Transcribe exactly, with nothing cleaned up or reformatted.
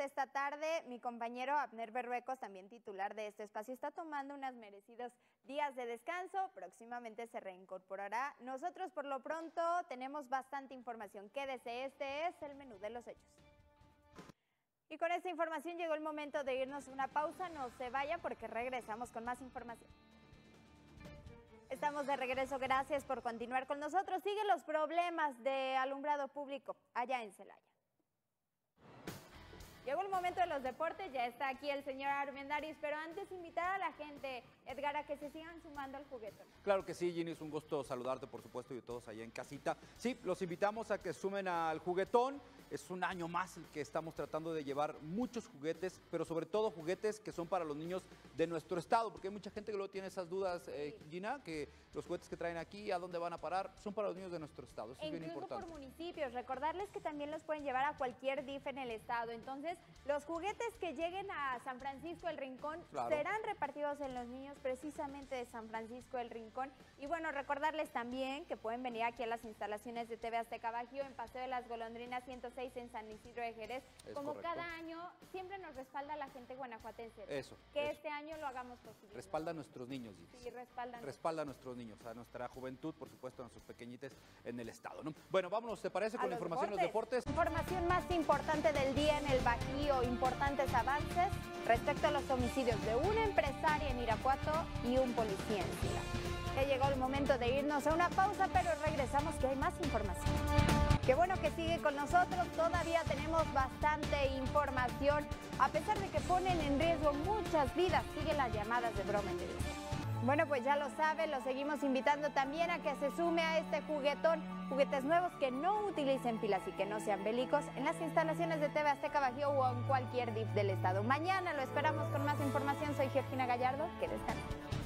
esta tarde. Mi compañero Abner Berruecos, también titular de este espacio, está tomando unos merecidos días de descanso. Próximamente se reincorporará. Nosotros por lo pronto tenemos bastante información. Quédese, este es el menú de los hechos. Y con esta información llegó el momento de irnos a una pausa. No se vaya porque regresamos con más información. Estamos de regreso, gracias por continuar con nosotros. Siguen los problemas de alumbrado público allá en Celaya. Llegó el momento de los deportes, ya está aquí el señor Armendáriz, pero antes invitar a la gente, Edgar, a que se sigan sumando al juguetón. Claro que sí, Ginny, es un gusto saludarte, por supuesto, y a todos allá en casita. Sí, los invitamos a que sumen al juguetón. Es un año más el que estamos tratando de llevar muchos juguetes, pero sobre todo juguetes que son para los niños de nuestro estado, porque hay mucha gente que luego tiene esas dudas, eh, sí. Gina, que los juguetes que traen aquí, ¿a dónde van a parar? Son para los niños de nuestro estado, eso e es bien incluso importante. Por municipios, recordarles que también los pueden llevar a cualquier D I F en el estado. Entonces, los juguetes que lleguen a San Francisco del Rincón claro. serán repartidos en los niños precisamente de San Francisco del Rincón. Y bueno, recordarles también que pueden venir aquí a las instalaciones de T V Azteca Bajío en Paseo de las Golondrinas ciento seis en San Isidro de Jerez. Es Como correcto. Cada año, siempre nos respalda la gente guanajuatense. Eso. Que eso. este año lo hagamos posible. Respalda a nuestros niños, Gis. Sí, respaldan. Respalda a nuestros niños, a nuestra juventud, por supuesto, a nuestros pequeñites en el estado, ¿no? Bueno, vámonos, ¿te parece? Con la información de los deportes. Información más importante del día en el Bajío, importantes avances respecto a los homicidios de una empresaria en Irapuato y un policía en Sila. Ya llegó el momento de irnos a una pausa, pero regresamos que hay más información. Qué bueno que sigue con nosotros, todavía tenemos bastante información, a pesar de que ponen en riesgo muchas vidas, siguen las llamadas de broma en directo. Bueno, pues ya lo saben, lo seguimos invitando también a que se sume a este juguetón, juguetes nuevos que no utilicen pilas y que no sean bélicos en las instalaciones de T V Azteca Bajío o en cualquier D I F del estado. Mañana lo esperamos con más información, soy Georgina Gallardo, que descansen.